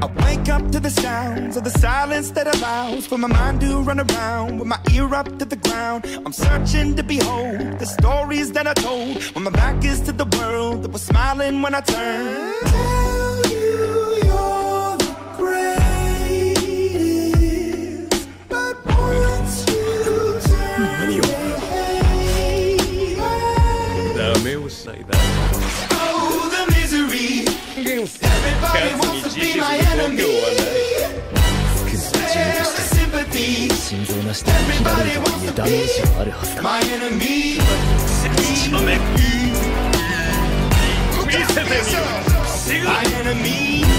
I wake up to the sounds of the silence that allows for my mind to run around with my ear up to the ground. I'm searching to behold the stories that I told when my back is to the world that was smiling when I turned. Tell you you're the greatest, but once you turn oh, the misery. Everybody wants to be my enemy. Spare the sympathy. Everybody wants to be my enemy. My enemy.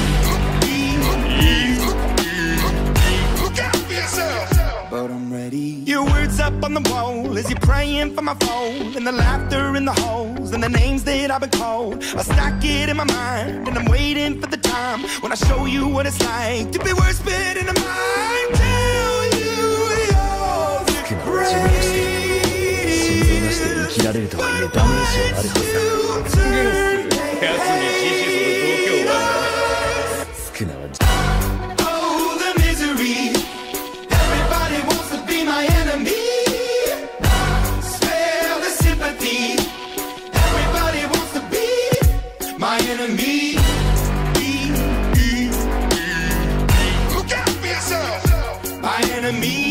Look out for yourself. But I'm ready. Your words up on the wall as you're praying for my phone, and the laughter in the holes and the names that I've been called. I stack it in my mind and I'm waiting for the time when I show you what it's like to be worse fit in the mind. Tell you you're the greatest. Oh, the misery. Everybody wants to be my enemy. Spare the sympathy. Everybody wants to be my enemy. Look out for yourself. My enemy.